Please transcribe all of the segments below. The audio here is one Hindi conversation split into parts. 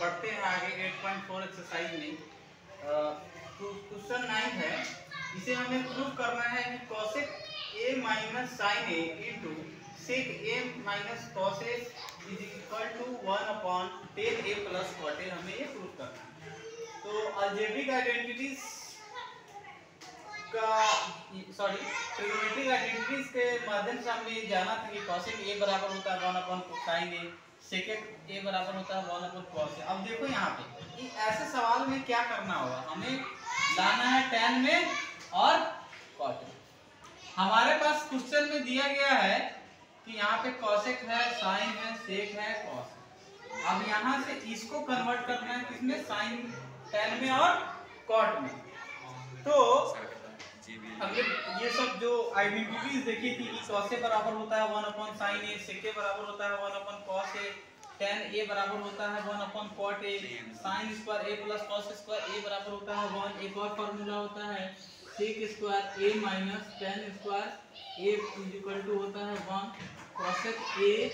बढ़ते हैं आगे 8.4 एक्सरसाइज में। क्वेश्चन 9 है, इसे हमें प्रूव करना है कि cosec a minus sin a into sec a minus cos a is equal to 1/10 a plus cot a, हमें ये प्रूव करना है। तो अलजेब्रिक आइडेंटिटीज का ट्रिग्नोमेट्रिक आइडेंटिटीज के माध्यम से हमने जाना था कि cosec a बराबर होता है 1/sin a, सेकेंड a बराबर होता है 1/cos a। अब देखो यहाँ पे ऐसे सवाल में क्या करना होगा, हमें लाना है tan में और cot में। हमारे पास क्वेश्चन में दिया गया है कि यहाँ पे cosec है, sin है, sec है, cos है। अब यहाँ से इसको कन्वर्ट करना है किसमें, sin tan में और cot में। तो हमने ये सब जो आइडेंटिटीज देखी थी कि cos a बराबर होता है 1/sin a, sec a बराबर होता है 1/cos a, tan a बराबर होता है 1/cot a, sin square a plus cos square a बराबर होता है 1। एक और फॉर्मूला होता है sec square a minus tan square a is equal to होता है 1। cosec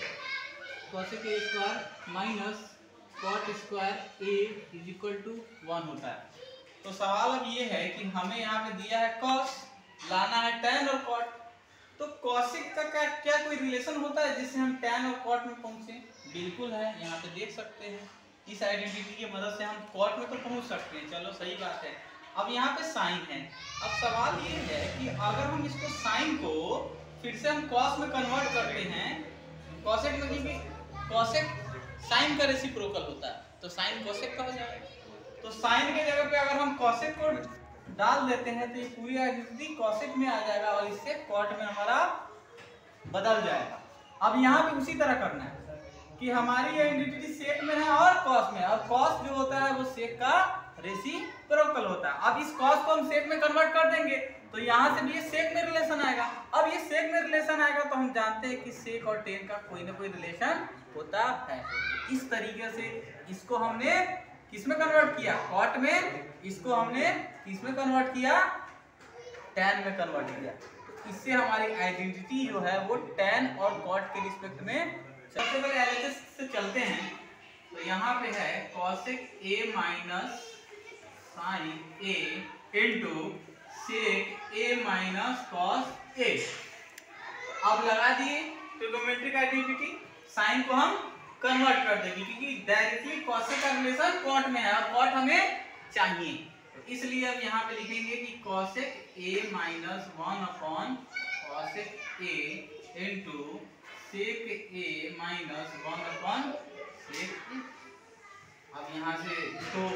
a square minus cot square a is equal to 1 होता है। तो सवाल अब ये है कि हमें यहाँ पे दिया है cos, लाना है tan और cot। तो cosec का क्या कोई रिलेशन होता है जिससे हम tan और cot में पहुंचे? बिल्कुल है, यहाँ पे देख सकते हैं। इस आइडेंटिटी की मदद से हम cot में तो पहुंच सकते हैं, चलो सही बात है। अब यहाँ पे sin है। अब सवाल ये है कि अगर हम इसको sin को फिर से हम cos में कन्वर्ट करते हैं, cosec में, क्योंकि cosec sin का रेसिप्रोकल होता है, तो sin cosec का हो जाएगा। तो sin के जगह पे अगर हम cosec को डाल देते हैं तो ये पूरी आइडेंटिटी cosec में आ जाएगा और इससे cot में हमारा बदल जाएगा। अब यहाँ पे उसी तरह करना है कि हमारी आइडेंटिटी sec में है और cos में, और cos जो होता है वो sec का रेसिप्रोकल होता है। अब इस cos को हम sec में कन्वर्ट कर देंगे तो यहाँ से भी ये sec में रिलेशन आएगा। अब ये sec में रिलेशन आएगा तो हम जानते हैं कि sec और tan का कोई ना कोई रिलेशन होता है। इस तरीके से इसको हमने किसमें कन्वर्ट किया, cot में, इसको हमने किसमें कन्वर्ट किया, tan में कन्वर्ट किया। तो इससे हमारी आइडेंटिटी जो है वो tan और cot के रिस्पेक्ट में। सबसे पहले LHS से चलते हैं। तो यहाँ पे है cosec a minus sin a into sec a minus cos a। अब लगा दिए ट्रिग्नोमेट्रिक आइडेंटिटी, साइन को हम कन्वर्ट कर देंगे क्योंकि डायरेक्टली cosec का रिलेशन cot में है और cot हमें चाहिए। तो इसलिए अब यहाँ पे लिखेंगे कि cosec a minus 1/cosec a into sec a minus 1/sec a। अब यहाँ से इसको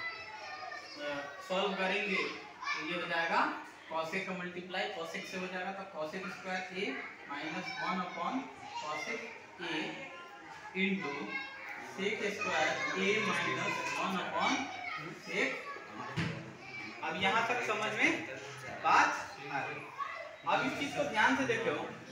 सॉल्व करेंगे तो ये हो जाएगा cosec का मल्टीप्लाई cosec से हो जाएगा, तो cosec square a minus 1/cosec a into sec square a minus 1/sec। अब यहाँ तक समझ में बात आ गई। अब इस चीज को ध्यान से देखो,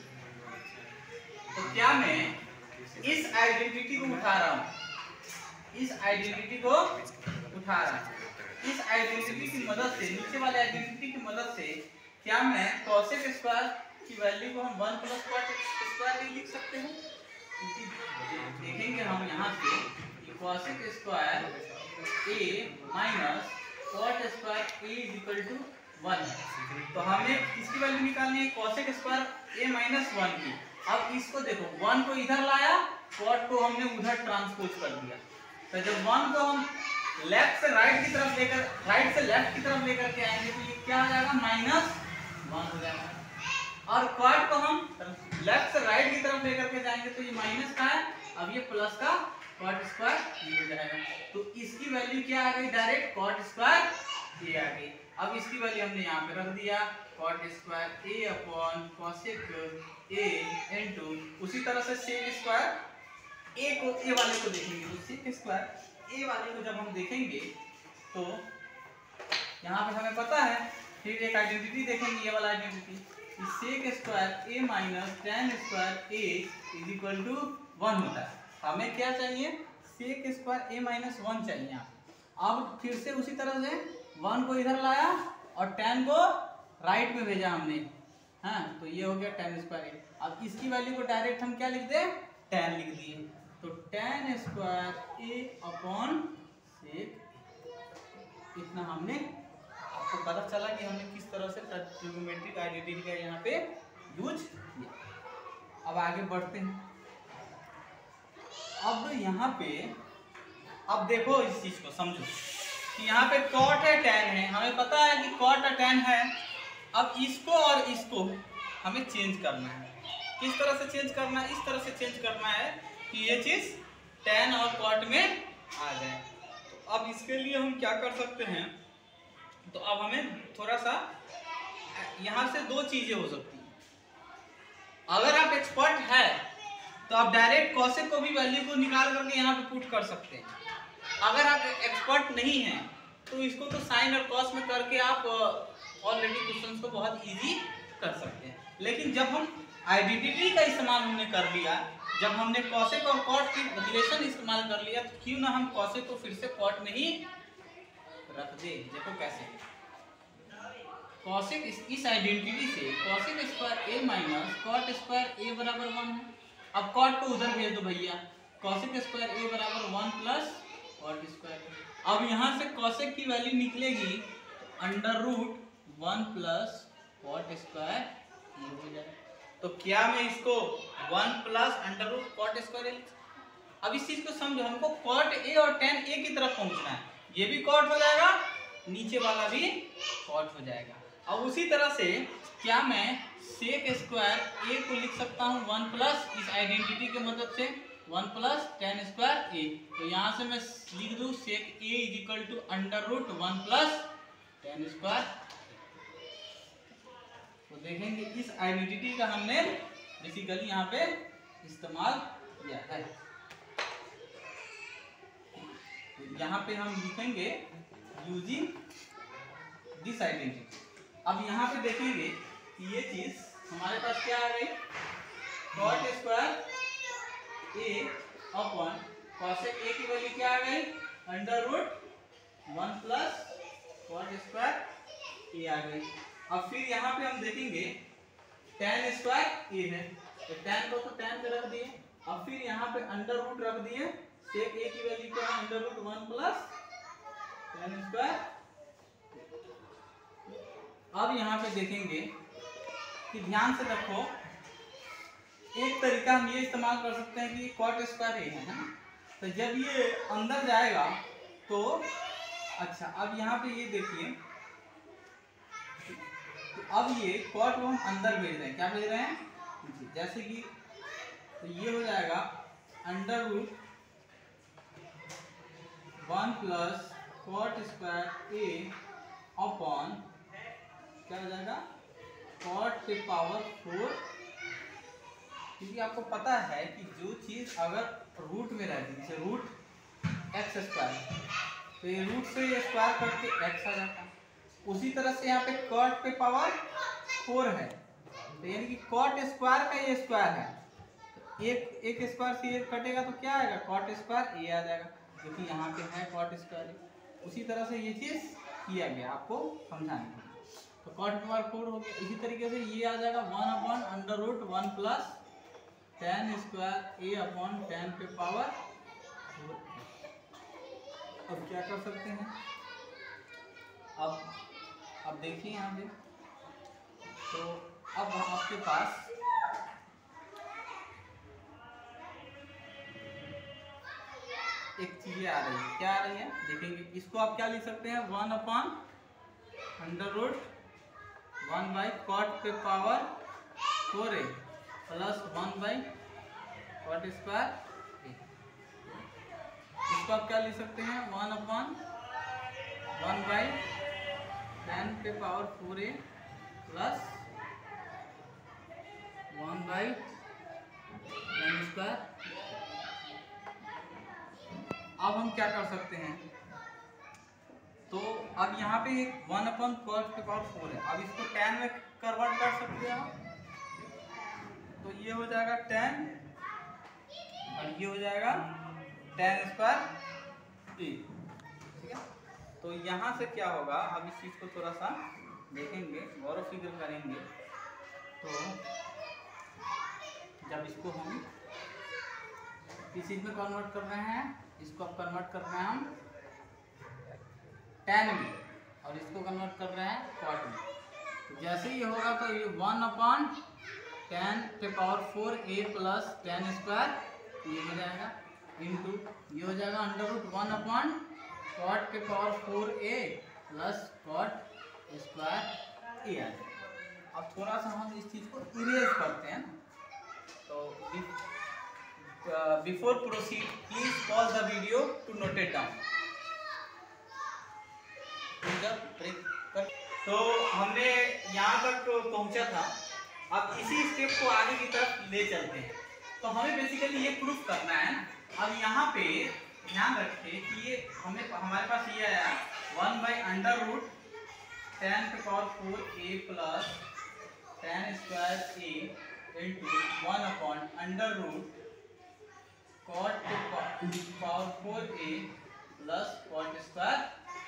तो क्या मैं इस आइडेंटिटी को उठा रहा हूँ, इस आइडेंटिटी को उठा रहा हूँ, इस आइडेंटिटी की मदद से, नीचे वाले आइडेंटिटी की मदद से क्या मैं cosec स्क्वायर की वैल्यू को हम 1 प्लस cot स्क्वायर भी लिख सकते हैं? देखेंगे हम यहाँ से कि cosec square a minus cot square a is equal to 1 है। तो हमें किसकी वैल्यू निकालनी है, cosec स्क्वायर a माइनस 1 की। अब इसको देखो, 1 को इधर लाया, cot को हमने उधर ट्रांसपोज कर दिया। तो जब 1 को हम लेफ्ट से राइट की तरफ लेकर, राइट से लेफ्ट की तरफ लेकर के आएंगे तो ये क्या आ जाएगा, -1 हो जाएगा। और cot को हम लेफ्ट से राइट की तरफ लेकर के जाएंगे तो ये माइनस का है, अब ये प्लस का cot स्क्वायर ये हो जाएगा। तो इसकी वैल्यू क्या आ गई, डायरेक्ट cot स्क्वायर ये आ गई। अब इसकी वैल्यू हमने यहाँ पे रख दिया, cot square a upon cosec a into, उसी तरह से sec स्क्वायर a को, a वाले को देखेंगे तो sec स्क्वायर a वाले को जब हम देखेंगे तो यहाँ पे हमें पता है, फिर एक आइडेंटिटी देखेंगे, ये वाला identity, sec square a minus tan square a is equal to 1 होता है। हमें क्या चाहिए, sec स्क्वायर a माइनस 1 चाहिए यहाँ। अब फिर से उसी तरह से 1 को इधर लाया और tan को राइट में भेजा हमने, हाँ, तो ये हो गया tan स्क्वायर a। अब इसकी वैल्यू को डायरेक्ट हम क्या लिख दे, tan लिख दिए। तो tan square a upon sec, इतना हमने आपको पता चला कि हमने किस तरह से ट्रिग्नोमेट्रिक आइडेंटिटी का यहाँ पे यूज किया। अब आगे बढ़ते हैं। अब यहाँ पे अब देखो इस चीज को समझो कि यहाँ पे कॉट है tan है, हमें पता है कि कॉट और tan है। अब इसको और इसको हमें चेंज करना है। किस तरह से चेंज करना है? इस तरह से चेंज करना है कि ये चीज tan और कॉट में आ जाए। तो अब इसके लिए हम क्या कर सकते हैं? तो अब हमें थोड़ा सा यहाँ से दो चीजें हो सकती हैं। अगर आप एक्सपर्ट है तो आप डायरेक्ट कॉसेक को भी वैल्यू को निकाल करके यहाँ पे पुट कर सकते हैं। अगर आप एक्सपर्ट नहीं हैं तो इसको तो साइन और कॉस में करके आप ऑलरेडी क्वेश्चंस को बहुत इजी कर सकते हैं। लेकिन जब हम आइडेंटिटी का इस्तेमाल हमने कर लिया, जब हमने कॉसेक और कॉट की रिलेशन इस्तेमाल कर लिया, तो क्यों ना हम कॉसेक को फिर से कॉट में ही रख दे। देखो कैसे कॉसेक इस आइडेंटिटी से cosec square a minus cot square a बराबर 1 है। अब कॉट को उधर भेज दो भैया, कॉसेक स्क्वायर ए बराबर 1 प्लस कॉट स्क्वायर। अब यहाँ से कॉसेक की वैल्यू निकलेगी under root 1 plus cot square a हो जाए। तो क्या मैं इसको 1 plus under root cot square a. अब इस चीज को समझो, हमको कॉट ए और tan ए की तरफ पहुंचना है। ये भी कॉट हो जाएगा, नीचे वाला भी कॉट हो जाएगा। अब उसी तरह से क्या मैं सेक स्क्वायर ए को लिख सकता हूँ 1 प्लस इस आइडेंटिटी की मदद से 1 प्लस tan स्क्वायर ए। तो यहाँ से मैं लिख दूँ sec a is equal to under root 1 plus tan square. तो देखेंगे इस आइडेंटिटी का हमने बेसिकली यहाँ पे इस्तेमाल किया है। यहाँ पे हम लिखेंगे यूजिंग दिस आइडेंटिटी। अब यहाँ पे देखेंगे कि ये चीज हमारे पास क्या आ गई, cot square a upon cosec a की वैल्यू क्या आ गई under root 1 plus cot square a आ गई। अब फिर यहाँ पे हम देखेंगे tan स्क्वायर ए है, तो tan को तो tan पे रख दिए। अब फिर यहाँ पे अंडर रूट रख दिए, सेक ए की वैल्यू क्या है under root 1 plus tan square. अब यहाँ पे देखेंगे कि ध्यान से रखो, एक तरीका हम ये इस्तेमाल कर सकते हैं कि कॉट स्क्वायर ए है ना, तो जब ये अंदर जाएगा तो अच्छा अब यहाँ पे ये देखिए, तो अब ये कॉट को हम अंदर भेज रहे हैं। क्या भेज रहे हैं? जैसे कि तो ये हो जाएगा under root 1 plus cot square a upon क्या हो जाएगा कॉट के पावर 4। क्योंकि आपको पता है कि जो चीज अगर रूट में रहती है, जैसे रूट एक्स स्क्वायर, तो ये रूट से ये स्क्वायर करके एक्स आ जाता है। उसी तरह से यहाँ पे कॉट पे पावर 4 है, तो यानी कि कॉट स्क्वायर का ये स्क्वायर है, तो एक स्क्वायर से ये कटेगा तो क्या आएगा कॉट स्क्वायर ए आ जाएगा, जो कि यहाँ पे है कॉट स्क्वायर। उसी तरह से ये चीज किया गया आपको समझाने के लिए। तो कॉट पे पावर 4 हो गया। इसी तरीके से ये आ जाएगा 1 upon under root 1 plus tan square a upon tan पे पावर 4। अब क्या कर सकते हैं? अब देखिए यहाँ पे, तो अब आपके पास एक चीजें आ रही है। क्या आ रही है देखेंगे। इसको आप क्या लिख सकते हैं 1 upon under root 1 by cot पे power 4a plus 1 by cot square a. इसको आप क्या लिख सकते हैं 1 अपॉन 1 बाई tan पे power 4a plus 1 by tan square. अब हम क्या कर सकते हैं, तो अब यहाँ पे 1 अपॉन कॉट पे पावर 4 है। अब इसको tan में कन्वर्ट कर सकते हैं, तो ये हो जाएगा tan और ये हो जाएगा tan स्क्वायर ए। ठीक है, तो यहाँ से क्या होगा, अब इस चीज को थोड़ा सा देखेंगे, गौर फिक्र करेंगे। तो जब इसको हम किस चीज में कन्वर्ट कर रहे हैं, इसको अब कन्वर्ट कर रहे हैं हम tan में, और इसको कन्वर्ट कर रहे हैं cot में। तो जैसे ही होगा तो ये 1/10⁴ a प्लस tan स्क्वायर ये हो जाएगा, इंटू ये हो जाएगा √1/cot⁴ a plus cot square a। अब थोड़ा सा हम इस चीज को इरेज करते हैं ना, तो before proceed please pause the video to note it down. तो हमने यहाँ तक पहुँचा था, अब इसी स्टेप को आगे की तरफ ले चलते हैं। तो हमें बेसिकली ये प्रूफ करना है। अब यहाँ पे ध्यान रखें कि ये हमारे पास ये आया 1/√10⁴ a plus tan square a into 1/√cot⁴ a plus cot square.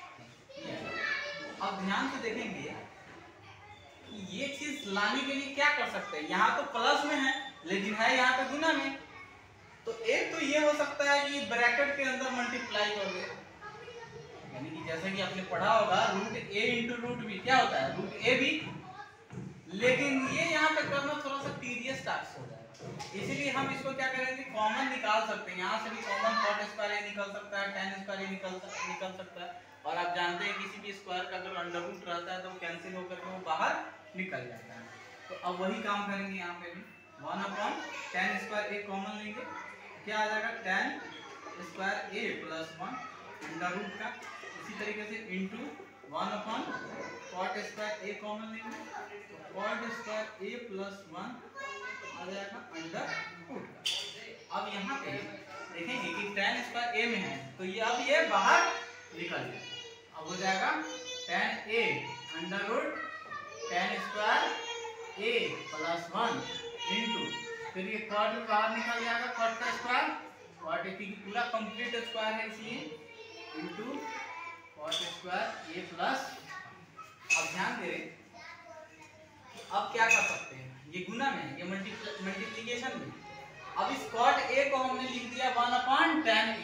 अब ध्यान से देखेंगे कि ये चीज लाने के लिए क्या कर सकते हैं। यहाँ तो प्लस में है लेकिन है यहाँ पे गुना में, तो एक तो ये हो सकता है कि ब्रैकेट के अंदर मल्टीप्लाई कर दे, यानी कि जैसे कि आपने पढ़ा होगा √a इंटू √b क्या होता है √ab, लेकिन ये यहाँ पे करना थोड़ा सा टीडियस टास्क हो जाएगा। इसीलिए हम इसको क्या करेंगे, कॉमन निकाल सकते हैं। यहाँ से भी कॉमन cot स्क्वायर a निकल सकता है, tan स्क्वायर a निकल सकता है, और आप जानते हैं किसी भी स्क्वायर का अगर अंडर रूट रहता है तो कैंसिल होकर के वो बाहर निकल जाता है। तो अब वही काम करेंगे यहाँ पे भी, 1/tan स्क्वायर a कॉमन लेंगे, क्या आ जाएगा tan square a plus 1 under root का, इसी तरीके से into 1/cot square a common लेंगे, तो cot स्क्वायर a प्लस 1 आ जाएगा अंडर रूट का। अब यहाँ पे देखेंगे कि tan स्क्वायर a में है तो ये अब ये बाहर निकल जाए, अब हो जाएगा tan a under root tan square a plus 1 into फिर ये cot भी बाहर निकल जाएगा, cot का स्क्वायर, cot a की पूरा कंप्लीट स्क्वायर है इसलिए into cot square a plus. अब ध्यान दे रहे, अब क्या कर सकते हैं, ये गुना में है, ये मल्टीप्लिकेशन में। अब इस cot a को हमने लिख दिया 1/tan a,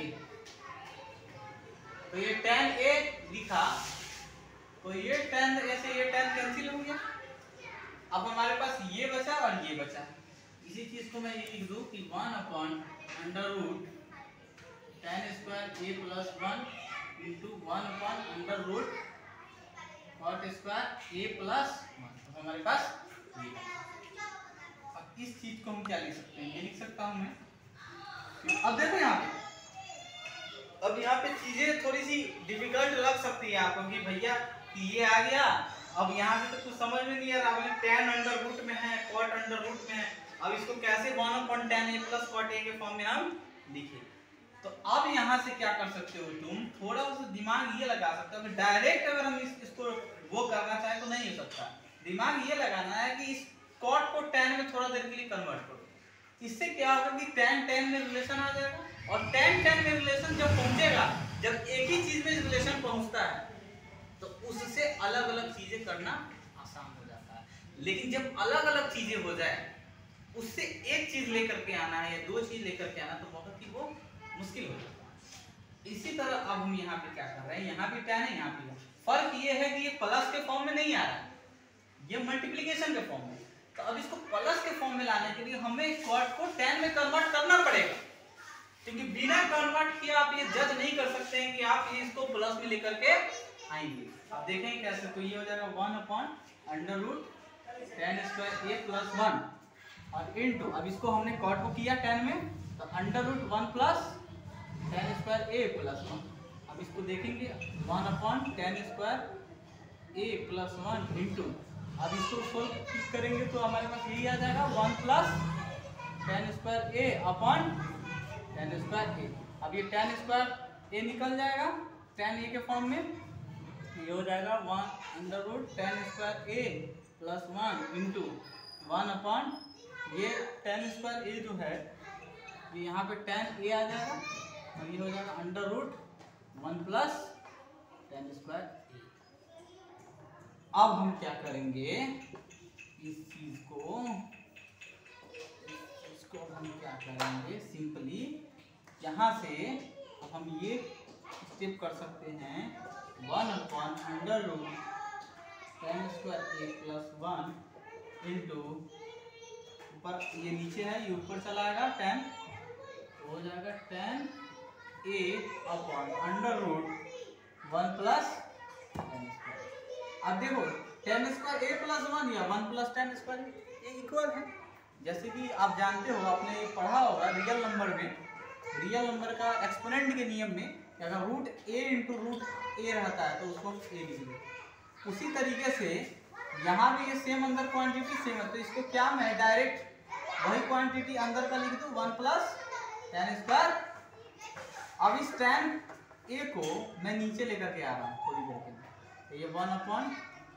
तो ये tan a लिखा, तो ये tan a से ये tan कैंसिल हो गया। अब हमारे पास ये बचा और ये बचा, इसी चीज को मैं ये लिख दूं कि 1/√tan square a plus 1 into 1/√cot square a plus 1। तो हमारे पास ये, अब इस चीज को हम क्या लिख सकते हैं, ये लिख सकता हूं मैं। अब देखो यहाँ पे, अब यहाँ पे चीजें थोड़ी सी डिफिकल्ट लग सकती है आपको कि भैया ये आ गया, अब यहाँ से तो कुछ समझ में नहीं आ रहा, tan अंडर रूट में है, cot अंडर रूट में है, अब इसको कैसे 1/tan a plus cot a के फॉर्म में हम लिखे। तो अब यहाँ से क्या कर सकते हो तुम, थोड़ा सा दिमाग ये लगा सकते हो, डायरेक्ट अगर हम इसको वो करना चाहें तो नहीं हो सकता। दिमाग ये लगाना है कि इस cot को tan में थोड़ा देर के लिए कन्वर्ट करो, इससे क्या होगा कि tan में रिलेशन आ जाएगा, और tan में रिलेशन जब पहुंचेगा, जब एक ही चीज में रिलेशन पहुंचता है तो उससे अलग अलग चीजें करना आसान हो जाता है। लेकिन जब अलग अलग चीजें हो जाए, उससे एक चीज लेकर के आना है या दो चीज लेकर के आना तो बहुत ही वो मुश्किल हो जाता है। इसी तरह अब हम यहाँ पे क्या कर रहे हैं, यहाँ भी tan है, यहाँ भी फर्क ये है कि ये प्लस के फॉर्म में नहीं आ रहा है, ये मल्टीप्लिकेशन के फॉर्म में। तो अब इसको प्लस के फॉर्म में लाने के लिए हमें cot को tan में कन्वर्ट करना पड़ेगा, क्योंकि बिना कन्वर्ट किए आप ये जज नहीं कर सकते हैं कि आप इसको प्लस में लेकर के आएंगे। अब देखें कैसे, तो ये हो जाएगा 1/√tan स्क्वायर a प्लस 1 और इंटू, अब इसको हमने cot को किया tan में, तो √1 plus tan square a plus 1। अब इसको देखेंगे 1/tan square a plus 1 into, अब इसको सोल्व करेंगे तो हमारे पास यही आ जाएगा 1 plus tan square a upon tan square a। अब ये tan स्क्वायर a निकल जाएगा tan a के फॉर्म में, ये हो जाएगा 1/√tan square a plus 1 into 1/, ये tan स्क्वायर a जो है ये यहाँ पे tan a आ जाएगा, और ये हो जाएगा √1 प्लस tan स्क्वायर a। अब हम क्या करेंगे, इस चीज को हम क्या करेंगे, सिंपली यहाँ से अब हम ये स्टेप कर सकते हैं 1/√10² a + 1 इंटू ऊपर ये नीचे है, ये ऊपर चला आएगा 10 हो जाएगा 10a/√1 + 10²। अब देखो 10² a + 1 या 1 + 10² ये इक्वल है। जैसे कि आप जानते हो, आपने पढ़ा होगा रियल नंबर में, रियल नंबर का एक्सपोनेंट के नियम में अगर √a × √a रहता है तो उसको a लिख दो। उसी तरीके से यहाँ भी ये सेम अंदर क्वांटिटी सेम है, तो इसको क्या मैं डायरेक्ट वही क्वांटिटी अंदर का लिख दूँ 1 + 10²। अब इस tan a को मैं नीचे लेकर के आ रहा हूँ थोड़ी देर के लिए, तो ये 1/10a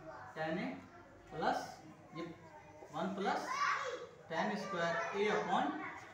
प्लस ये 1 + 10²a/10।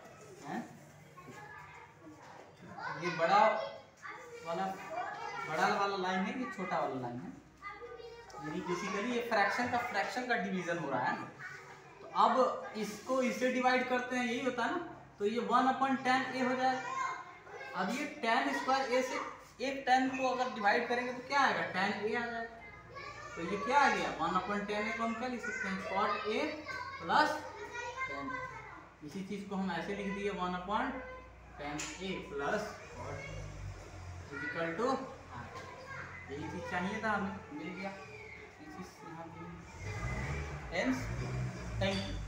ये बड़ा वाला लाइन है, ये छोटा वाला लाइन है, यानी बेसिकली ये फ्रैक्शन का डिवीजन हो रहा है ना। तो अब इसको इससे डिवाइड करते हैं, यही होता है ना, तो ये 1/10a हो जाएगा। अब ये tan² a से एक 10 को अगर डिवाइड करेंगे तो क्या आएगा, tan a आ जाएगा। तो ये क्या आ गया 1/10a को हम क्या लिख सकते हैं cot a + 10। इसी चीज को हम ऐसे लिख दिए 1/10a + cot = यही चीज चाहिए था हमें, मिल गया। इस यहाँ पे थैंक यू।